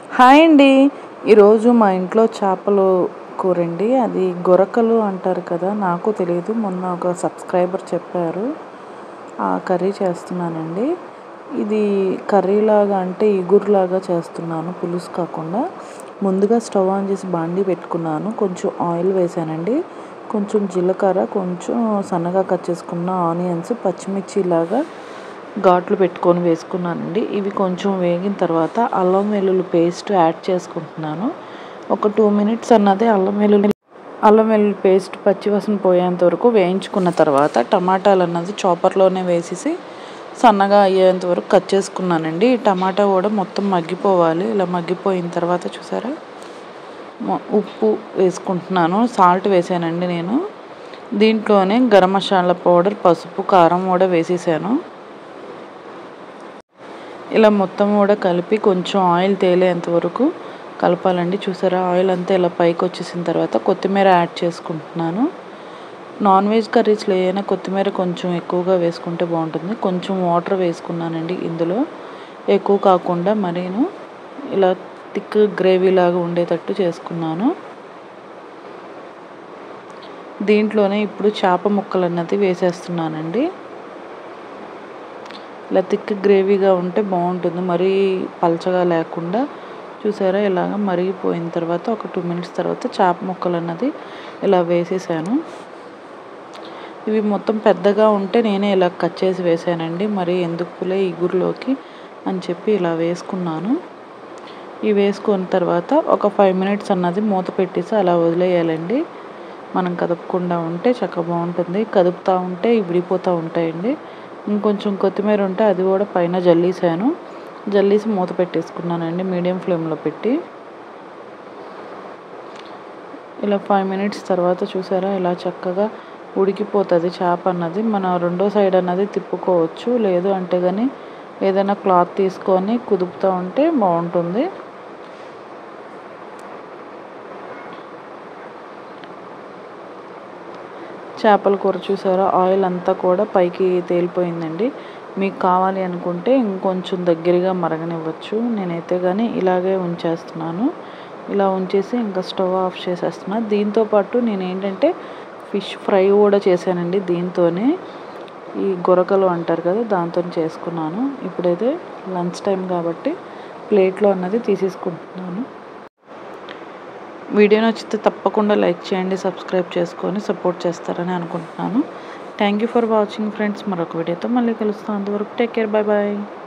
Hi అండి. ఈరోజు మా ఇంట్లో చేపలు కూరండి. అది గొరకలు అంటారు కదా, నాకు తెలియదు. మొన్న ఒక సబ్స్క్రైబర్ చెప్పారు. ఆ కర్రీ చేస్తున్నానండి. ఇది కర్రీలాగా అంటే ఇగురులాగా చేస్తున్నాను, పులుసు కాకుండా. ముందుగా స్టవ్ ఆన్ చేసి బాండీ పెట్టుకున్నాను. కొంచెం ఆయిల్ వేసానండి. కొంచెం జీలకర్ర, కొంచెం సన్నగా కట్ చేసుకున్న ఆనియన్స్, పచ్చిమిర్చి లాగా ఘాట్లు పెట్టుకొని వేసుకున్నానండి. ఇవి కొంచెం వేగిన తర్వాత అల్లం వెల్లుల్లి పేస్ట్ యాడ్ చేసుకుంటున్నాను. ఒక 2 మినిట్స్ అన్నది అల్లం వెల్లుల్లి పేస్ట్ పచ్చివాసన పోయేంత వరకు వేయించుకున్న తర్వాత టమాటాలు అన్నది చాపర్లోనే వేసేసి సన్నగా అయ్యేంత వరకు కట్ చేసుకున్నానండి. ఈ టమాటా కూడా మొత్తం మగ్గిపోవాలి. ఇలా మగ్గిపోయిన తర్వాత చూసారా, ఉప్పు వేసుకుంటున్నాను. సాల్ట్ వేసానండి నేను. దీంట్లోనే గరం మసాలా పౌడర్, పసుపు, కారం కూడా వేసేసాను. ఇలా మొత్తం కూడా కలిపి కొంచెం ఆయిల్ తేలేంత వరకు కలపాలండి. చూసారా, ఆయిల్ అంతా ఇలా పైకి వచ్చేసిన తర్వాత కొత్తిమీర యాడ్ చేసుకుంటున్నాను. నాన్ వెజ్ కర్రీస్లో ఏదైనా కొత్తిమీర కొంచెం ఎక్కువగా వేసుకుంటే బాగుంటుంది. కొంచెం వాటర్ వేసుకున్నానండి ఇందులో, ఎక్కువ కాకుండా మరీను ఇలా థిక్ గ్రేవీ లాగా ఉండేటట్టు చేసుకున్నాను. దీంట్లోనే ఇప్పుడు చేప ముక్కలు అన్నది వేసేస్తున్నానండి. ఇలా థిక్ గ్రేవీగా ఉంటే బాగుంటుంది, మరీ పలచగా లేకుండా. చూసారా, ఇలాగ మరిగిపోయిన తర్వాత ఒక 2 మినిట్స్ తర్వాత చేప ముక్కలు అన్నది ఇలా వేసేసాను. ఇవి మొత్తం పెద్దగా ఉంటే నేనే ఇలా కట్ చేసి వేసానండి. మరి ఎందుకులే ఇగురులోకి అని చెప్పి ఇలా వేసుకున్నాను. ఇవి వేసుకున్న తర్వాత ఒక 5 మినిట్స్ అన్నది మూత పెట్టేసి అలా వదిలేయాలండి. మనం కదపకుండా ఉంటే చక్కగా బాగుంటుంది. కదుపుతూ ఉంటే విడిపోతూ ఉంటాయండి. ఇంకొంచెం కొత్తిమీర ఉంటే అది కూడా పైన జల్లేసి మూత పెట్టేసుకున్నానండి మీడియం ఫ్లేమ్లో పెట్టి. ఇలా 5 మినిట్స్ తర్వాత చూసారా, ఇలా చక్కగా ఉడికిపోతుంది చేప అన్నది. మన రెండో సైడ్ అన్నది తిప్పుకోవచ్చు, లేదు అంటే కానీ ఏదైనా క్లాత్ తీసుకొని కుదుపుతూ ఉంటే బాగుంటుంది. చేపల కూర చూసారా, ఆయిల్ అంతా కూడా పైకి తేలిపోయిందండి. మీకు కావాలి అనుకుంటే ఇంకొంచెం దగ్గరగా మరగనివ్వచ్చు. నేనైతే కానీ ఇలాగే ఉంచేస్తున్నాను. ఇలా ఉంచేసి ఇంకా స్టవ్ ఆఫ్ చేసేస్తున్నాను. దీంతోపాటు నేను ఏంటంటే ఫిష్ ఫ్రై కూడా చేశానండి. దీంతోనే ఈ గొరకలు అంటారు కదా, దాంతో చేసుకున్నాను. ఇప్పుడైతే లంచ్ టైం కాబట్టి ప్లేట్లో అన్నది తీసేసుకుంటున్నాను. వీడియో నచ్చితే తప్పకుండా లైక్ చేయండి, సబ్స్క్రైబ్ చేసుకొని సపోర్ట్ చేస్తారని అనుకుంటున్నాను. Thank you for watching friends. మరొక వీడియోతో మళ్ళీ కలుస్తాను. అంతవరకు టేక్ కేర్, బాయ్ బాయ్.